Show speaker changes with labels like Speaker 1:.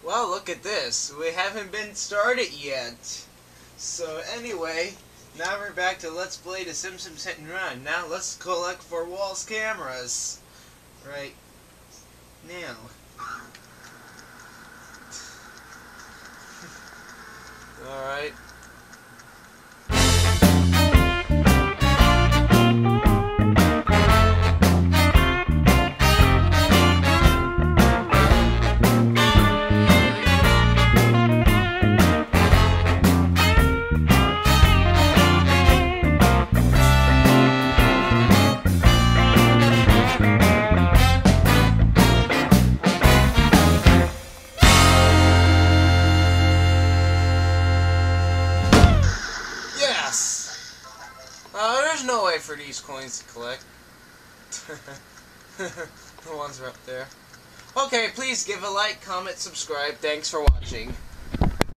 Speaker 1: Well, look at this. We haven't been started yet. So anyway, now we're back to Let's Play the Simpsons Hit and Run. Now let's collect for Wall's cameras. Right now. Alright. There's no way for these coins to collect. The ones are up there. Okay, please give a like, comment, subscribe. Thanks for watching.